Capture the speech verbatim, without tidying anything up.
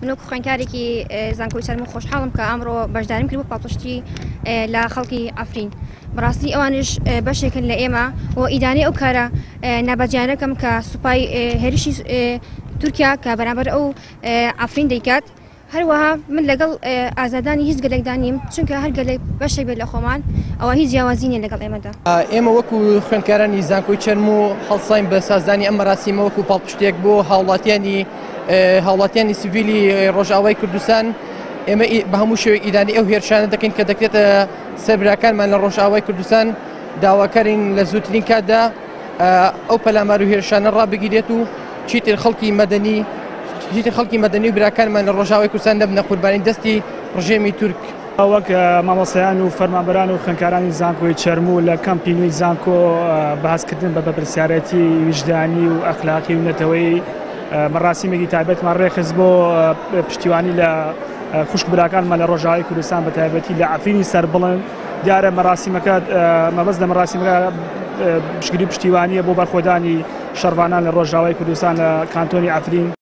منوەکو خوێندکارێکی زانکۆی چەرمە خۆشحاڵم کە ئەمڕۆ بەشداریم کرد بۆ پاڵپشتی لە خەڵکی ئەفرین. بەڕاستی ئەوانش بەشێکن لە ئێمە و ئیدانەی ئەو کارە نابەجیانەکەم کە سوپای هێرشی تورکیا کە بەرامبەر ئەو ئەفرین دەیکات. هەروەها من لەگەڵ ئازادانی هیچ گەلێکدا نیم، چونکە هەر گەلێک بەشێک بێت لە خۆمان ئەوە هیچ جیاوازی نیە لەگەڵ ئێمەدا. ئێمە وەکو خوێندکارانی زانکۆی چەرم و هەڵساین بە سازدانی ئەم مەراسیمە وەکو پاڵپشتێک بۆ هاوڵاتیانی هاوڵاتیانی سیڤیلی ڕۆژئاوای کوردستان، ئێمە بە هەموو شێوەیەک ئیدانی ئەو هێرشانە دەکەین کە دەکرێتە سەربراکانمان لە ڕۆژئاوای کوردستان. داواکارین لە زووترین کاتدا ئەو پەلامار و هێرشانە ڕابگیرێت و چیتر خەڵکی مەدەنی جیتی خەڵکی مەدەنی و براکانمان لە ڕۆژئاوای کوردستان دەبنە قوربانی دەستی ڕژێمی تورک. وەک مامۆستایان و فەرمانبەران و خوێندکارانی زانکۆی چەرم و لە کەمپی نوێی زانکۆ بەهاسکردن بە بەرپرسیارەتی ویژدانی و ئەخلاقی و نەتەوەی مەراسیمێکی تایبەتمان ڕێخست بۆ پشتیوانی لە خوشک براکانمان لە ڕۆژئاوای کوردستان بە تایبەتی لە ئەفرینی سەربڵند. دیارە مەراسیمەکە مەبەست لە مەراسیمەکە پشتگیری پشتیوانیە بۆ بەرخۆدانی شەڕوانان لە ڕۆژئاوای کوردستان لە کانتۆنی ئەفرین.